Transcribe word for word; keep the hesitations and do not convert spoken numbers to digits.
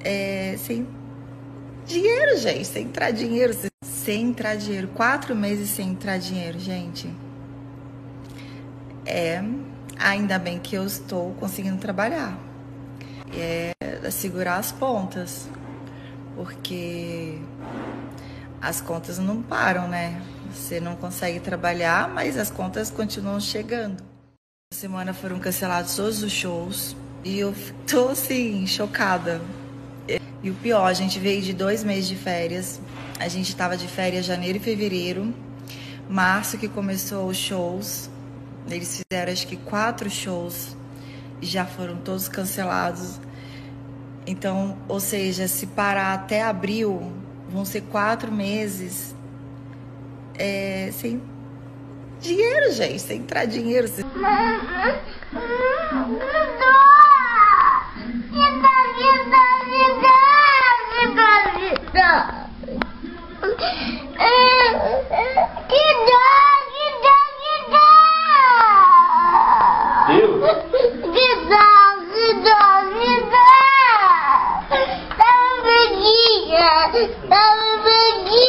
é, sem dinheiro, gente, sem entrar dinheiro, sem entrar dinheiro, quatro meses sem entrar dinheiro, gente. É, ainda bem que eu estou conseguindo trabalhar, é segurar as pontas, porque as contas não param, né? Você não consegue trabalhar, mas as contas continuam chegando. Essa semana foram cancelados todos os shows e eu tô assim, chocada. E o pior, a gente veio de dois meses de férias. A gente estava de férias janeiro e fevereiro. Março que começou os shows. Eles fizeram acho que quatro shows e já foram todos cancelados. Então, ou seja, se parar até abril, vão ser quatro meses é, sem dinheiro, gente, sem entrar dinheiro. Sem... Dá um beijinho, dá um beijinho.